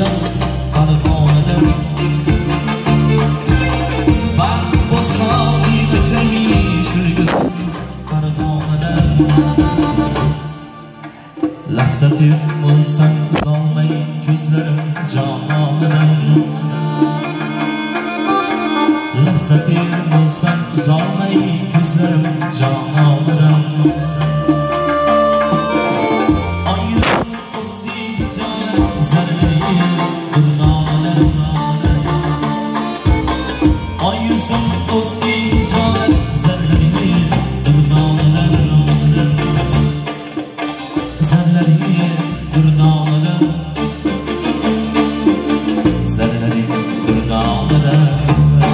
bo'lsam farg'onadan baxt bo'lsam farg'onadan lahza ter bo'lsam uzolmay ko'zlarim jononadan lahza ter bo'lsam uzolmay ko'zlarim jononadan Zerleri durnağına